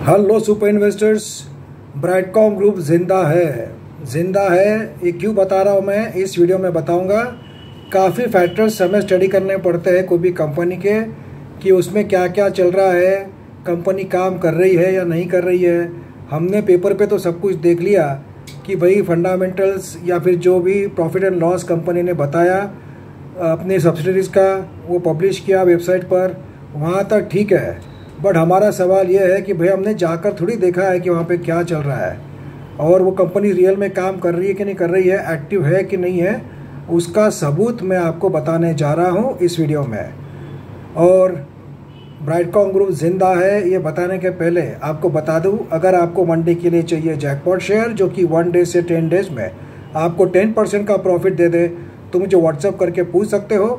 Hello super investors, Brightcom group जिंदा है। ये क्यों बता रहा हूँ मैं, इस वीडियो में बताऊंगा। काफ़ी फैक्टर्स हमें स्टडी करने पड़ते हैं कोई भी कंपनी के, कि उसमें क्या क्या चल रहा है, कंपनी काम कर रही है या नहीं कर रही है। हमने पेपर पे तो सब कुछ देख लिया कि भाई फंडामेंटल्स या फिर जो भी प्रॉफिट एंड लॉस कंपनी ने बताया अपने सब्सिडरीज का, वो पब्लिश किया वेबसाइट पर, वहाँ तक ठीक है। बट हमारा सवाल यह है कि भाई हमने जाकर थोड़ी देखा है कि वहाँ पे क्या चल रहा है और वो कंपनी रियल में काम कर रही है कि नहीं कर रही है, एक्टिव है कि नहीं है, उसका सबूत मैं आपको बताने जा रहा हूँ इस वीडियो में। और ब्राइटकॉम ग्रुप जिंदा है ये बताने के पहले आपको बता दूँ, अगर आपको मंडे के लिए चाहिए जैकपॉट शेयर जो कि 1 डे से 10 डेज में आपको 10% का प्रॉफिट दे दे, तो मुझे व्हाट्सअप करके पूछ सकते हो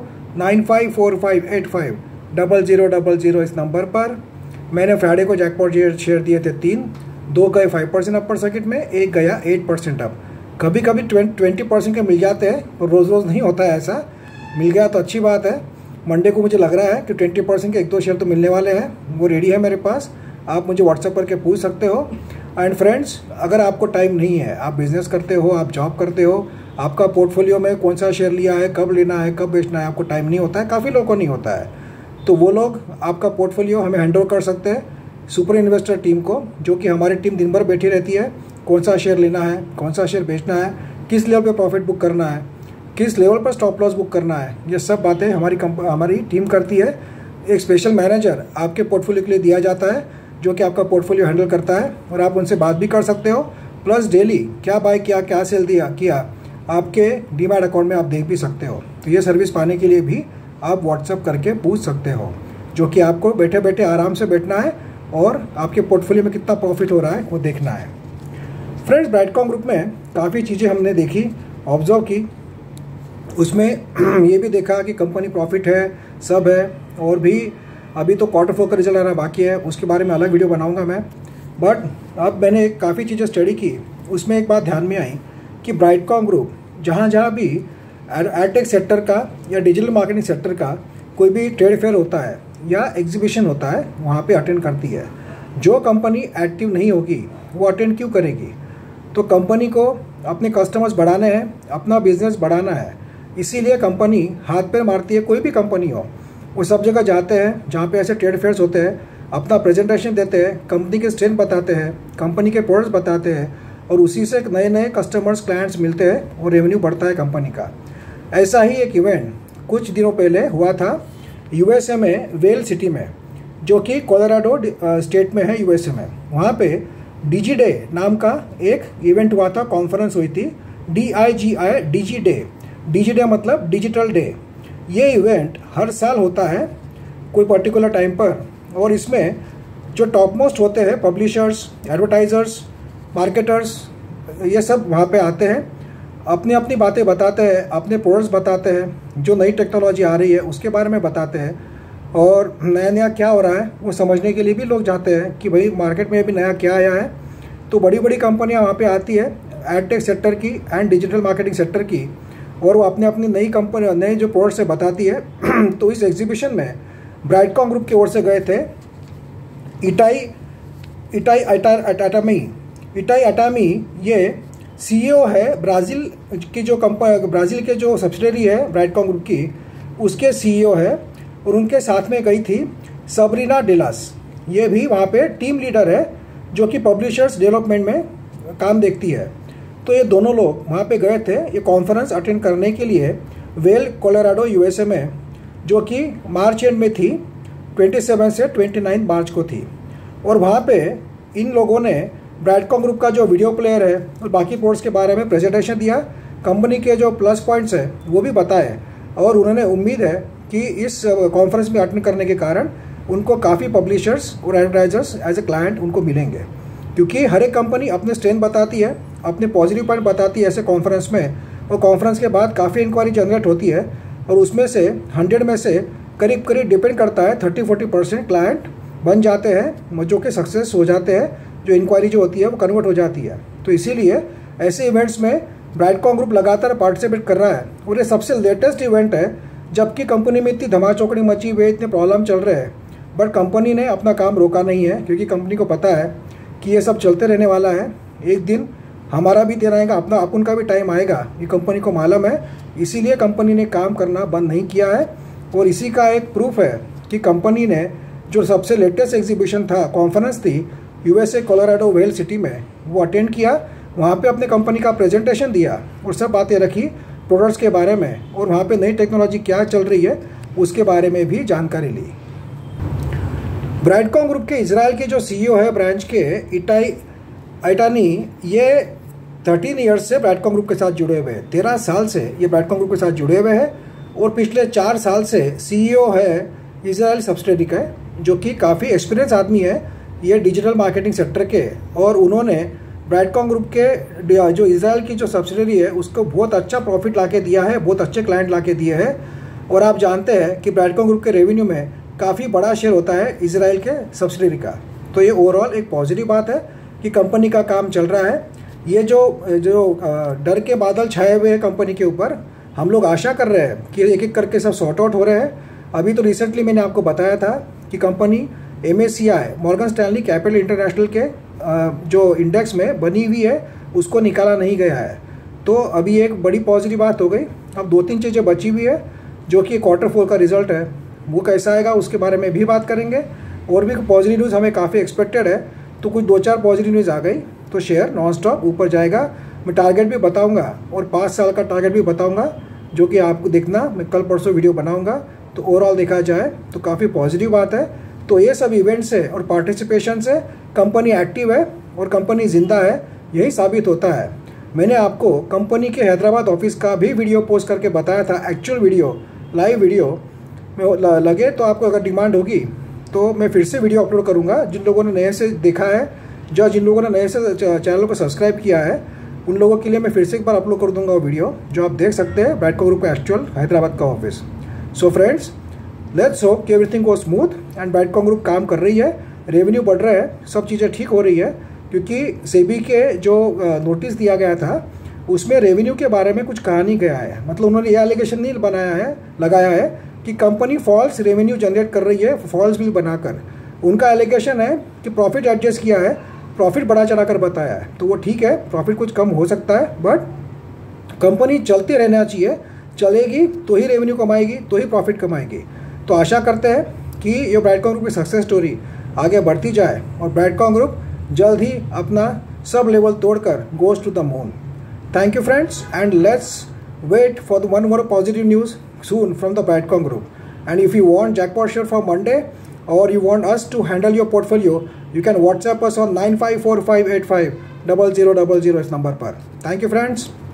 9545850000 इस नंबर पर। मैंने फ्राइडे को जैकपॉट शेयर दिए थे 3, 2 गए 5% अपर सर्किट में, 1 गया 8% अप। कभी कभी 20% के मिल जाते हैं, और रोज़ रोज़ नहीं होता है ऐसा। मिल गया तो अच्छी बात है। मंडे को मुझे लग रहा है कि 20% के 1-2 शेयर तो मिलने वाले हैं, वो रेडी है मेरे पास। आप मुझे व्हाट्सअप करके पूछ सकते हो। एंड फ्रेंड्स, अगर आपको टाइम नहीं है, आप बिजनेस करते हो, आप जॉब करते हो, आपका पोर्टफोलियो में कौन सा शेयर लिया है, कब लेना है, कब बेचना है, आपको टाइम नहीं होता है, काफ़ी लोगों को नहीं होता है, तो वो लोग आपका पोर्टफोलियो हमें हैंड ओवर कर सकते हैं सुपर इन्वेस्टर टीम को, जो कि हमारी टीम दिन भर बैठी रहती है। कौन सा शेयर लेना है, कौन सा शेयर बेचना है, किस लेवल पे प्रॉफिट बुक करना है, किस लेवल पर स्टॉप लॉस बुक करना है, ये सब बातें हमारी टीम करती है। एक स्पेशल मैनेजर आपके पोर्टफोलियो के लिए दिया जाता है, जो कि आपका पोर्टफोलियो हैंडल करता है, और आप उनसे बात भी कर सकते हो। प्लस डेली क्या बाय किया, क्या सेल किया आपके डीमैट अकाउंट में आप देख भी सकते हो। तो ये सर्विस पाने के लिए भी आप व्हाट्सअप करके पूछ सकते हो, जो कि आपको बैठे बैठे आराम से बैठना है और आपके पोर्टफोलियो में कितना प्रॉफिट हो रहा है वो देखना है। फ्रेंड्स, ब्राइटकॉम ग्रुप में काफ़ी चीज़ें हमने देखी, ऑब्जर्व की। उसमें ये भी देखा कि कंपनी प्रॉफिट है, सब है, और भी अभी तो क्वार्टर 4 का रिजल्ट आना बाकी है, उसके बारे में अलग वीडियो बनाऊंगा मैं। बट अब मैंने काफ़ी चीज़ें स्टडी की, उसमें एक बात ध्यान में आई कि ब्राइटकॉम ग्रुप जहाँ भी एडटेक सेक्टर का या डिजिटल मार्केटिंग सेक्टर का कोई भी ट्रेड फेयर होता है या एग्जीबिशन होता है, वहाँ पे अटेंड करती है। जो कंपनी एक्टिव नहीं होगी वो अटेंड क्यों करेगी? तो कंपनी को अपने कस्टमर्स बढ़ाने हैं, अपना बिजनेस बढ़ाना है, इसीलिए कंपनी हाथ पैर मारती है। कोई भी कंपनी हो, वो सब जगह जाते हैं जहाँ पे ऐसे ट्रेड फेयर्स होते हैं, अपना प्रेजेंटेशन देते हैं, कंपनी के स्ट्रेंथ बताते हैं, कंपनी के प्रोडक्ट्स बताते हैं, और उसी से नए नए कस्टमर्स, क्लाइंट्स मिलते हैं और रेवेन्यू बढ़ता है कंपनी का। ऐसा ही एक इवेंट कुछ दिनों पहले हुआ था यूएसए में, वेल सिटी में, जो कि कोलोराडो स्टेट में है यूएसए में। वहाँ पे डीजी डे नाम का एक इवेंट हुआ था, कॉन्फ्रेंस हुई थी, DIGI डीजी डे मतलब डिजिटल डे। ये इवेंट हर साल होता है कोई पर्टिकुलर टाइम पर, और इसमें जो टॉप मोस्ट होते हैं पब्लिशर्स, एडवर्टाइजर्स, मार्केटर्स, ये सब वहाँ पे आते हैं, अपनी अपनी बातें बताते हैं, अपने प्रोडक्ट्स बताते हैं, जो नई टेक्नोलॉजी आ रही है उसके बारे में बताते हैं, और नया नया क्या हो रहा है वो समझने के लिए भी लोग जाते हैं कि भाई मार्केट में अभी नया क्या आया है। तो बड़ी बड़ी कंपनियां वहाँ पे आती है, एडटेक सेक्टर की एंड डिजिटल मार्केटिंग सेक्टर की, और वो अपने अपनी नई कंपनी, नए जो प्रोडक्ट्स है बताती है। तो इस एग्जीबिशन में ब्राइटकॉम ग्रुप की ओर से गए थे इटाई अटामी। ये CEO है ब्राज़ील की, जो ब्राज़ील के जो सब्सिडरी है ब्राइटकॉम ग्रुप की, उसके CEO है, और उनके साथ में गई थी सबरीना डेलास। ये भी वहाँ पे टीम लीडर है, जो कि पब्लिशर्स डेवलपमेंट में काम देखती है। तो ये दोनों लोग वहाँ पे गए थे ये कॉन्फ्रेंस अटेंड करने के लिए, वेल कोलोराडो यूएसए में, जो कि मार्च एंड में थी, 27 से 29 मार्च को थी। और वहाँ पे इन लोगों ने ब्राइटकॉम ग्रुप का जो वीडियो प्लेयर है और बाकी प्रोडक्ट्स के बारे में प्रेजेंटेशन दिया, कंपनी के जो प्लस पॉइंट्स है वो भी बताए, और उन्होंने उम्मीद है कि इस कॉन्फ्रेंस में अटेंड करने के कारण उनको काफ़ी पब्लिशर्स और एडवर्टाइजर्स एज ए क्लाइंट उनको मिलेंगे, क्योंकि हर एक कंपनी अपने स्ट्रेंथ बताती है, अपने पॉजिटिव पॉइंट बताती है ऐसे कॉन्फ्रेंस में, और कॉन्फ्रेंस के बाद काफ़ी इंक्वायरी जनरेट होती है, और उसमें से 100 में से करीब करीब डिपेंड करता है 30-40% क्लाइंट बन जाते हैं, जो कि सक्सेस हो जाते हैं, जो इंक्वायरी जो होती है वो कन्वर्ट हो जाती है। तो इसीलिए ऐसे इवेंट्स में ब्राइटकॉम ग्रुप लगातार पार्टिसिपेट कर रहा है, और ये सबसे लेटेस्ट इवेंट है, जबकि कंपनी में इतनी धमाचौकड़ी मची हुई है, इतने प्रॉब्लम चल रहे हैं, बट कंपनी ने अपना काम रोका नहीं है, क्योंकि कंपनी को पता है कि ये सब चलते रहने वाला है। एक दिन हमारा भी दिन आएगा, अपना अपन का भी टाइम आएगा, ये कंपनी को मालूम है। इसीलिए कंपनी ने काम करना बंद नहीं किया है। और इसी का एक प्रूफ है कि कंपनी ने जो सबसे लेटेस्ट एग्जीबिशन था, कॉन्फ्रेंस थी USA कोलोराडो वेल सिटी में, वो अटेंड किया। वहाँ पे अपने कंपनी का प्रेजेंटेशन दिया और सब बातें रखी प्रोडक्ट्स के बारे में, और वहाँ पे नई टेक्नोलॉजी क्या चल रही है उसके बारे में भी जानकारी ली। ब्राइडकॉम ग्रुप के इजराइल के जो CEO है ब्रांच के, इटाई आइटानी, ये 13 ईयर्स से ब्राइडकॉम ग्रुप के साथ जुड़े हुए हैं। 13 साल से ये ब्राइडकॉम ग्रुप के साथ जुड़े हुए हैं, और पिछले 4 साल से CEO है इजराइल सब्सिडरी का, जो कि काफ़ी एक्सपीरियंस आदमी है ये डिजिटल मार्केटिंग सेक्टर के। और उन्होंने ब्राइडकॉम ग्रुप के जो इजराइल की जो सब्सिडरी है उसको बहुत अच्छा प्रॉफिट ला के दिया है, बहुत अच्छे क्लाइंट ला के दिए हैं। और आप जानते हैं कि ब्राइडकॉम ग्रुप के रेवेन्यू में काफ़ी बड़ा शेयर होता है इजराइल के सब्सिडरी का। तो ये ओवरऑल एक पॉजिटिव बात है कि कंपनी का काम चल रहा है। ये जो डर के बादल छाए हुए हैं कंपनी के ऊपर, हम लोग आशा कर रहे हैं कि एक एक करके सब सॉर्ट आउट हो रहे हैं। अभी तो रिसेंटली मैंने आपको बताया था कि company MSCI Morgan Stanley capital international के जो इंडेक्स में बनी हुई है उसको निकाला नहीं गया है। तो अभी एक बड़ी पॉजिटिव बात हो गई। अब 2-3 चीज़ें बची हुई है, जो कि Q4 का रिजल्ट है, वो कैसा आएगा उसके बारे में भी बात करेंगे। और भी पॉजिटिव न्यूज़ हमें काफ़ी एक्सपेक्टेड है, तो कुछ 2-4 पॉजिटिव न्यूज़ आ गई तो शेयर नॉन स्टॉप ऊपर जाएगा। मैं टारगेट भी बताऊंगा और 5 साल का टारगेट भी बताऊंगा, जो कि आपको देखना, मैं कल परसों वीडियो बनाऊंगा। तो ओवरऑल देखा जाए तो काफ़ी पॉजिटिव बात है। तो ये सब इवेंट्स है और पार्टिसिपेशन से कंपनी एक्टिव है और कंपनी जिंदा है, यही साबित होता है। मैंने आपको कंपनी के हैदराबाद ऑफिस का भी वीडियो पोस्ट करके बताया था, एक्चुअल वीडियो, लाइव वीडियो में लगे तो आपको अगर डिमांड होगी तो मैं फिर से वीडियो अपलोड करूँगा। जिन लोगों ने नए से देखा है, जिन लोगों ने नए से चैनल को सब्सक्राइब किया है, उन लोगों के लिए मैं फिर से एक बार अपलोड कर दूंगा वो वीडियो, जो आप देख सकते हैं ब्राइडकॉम ग्रुप का एक्चुअल हैदराबाद का office. So friends, let's hope कि everything go smooth and Brightcom group काम कर रही है, रेवेन्यू बढ़ रहा है, सब चीज़ें ठीक हो रही है। क्योंकि सेबी के जो नोटिस दिया गया था उसमें रेवेन्यू के बारे में कुछ कहा नहीं गया है। मतलब उन्होंने ये एलिगेशन नहीं लगाया है कि कंपनी फॉल्स रेवेन्यू जनरेट कर रही है फॉल्स बिल बनाकर। उनका एलिगेशन है कि प्रॉफिट एडजस्ट किया है, प्रॉफिट बढ़ा चढ़ा कर बताया है, तो वो ठीक है, प्रॉफिट कुछ कम हो सकता है, बट कंपनी चलते रहना चाहिए। चलेगी तो ही रेवेन्यू कमाएगी, तो ही प्रॉफिट कमाएगी। तो आशा करते हैं कि ये ब्राइडकॉम ग्रुप की सक्सेस स्टोरी आगे बढ़ती जाए और ब्राइडकॉम ग्रुप जल्द ही अपना सब लेवल तोड़कर goes to the moon. Thank you friends, and let's wait for the one more positive news soon from the Broadcom group. And if you want jackpot share for Monday, or you want us to handle your portfolio, you can WhatsApp us on 9545850000 इस number पर। Thank you friends.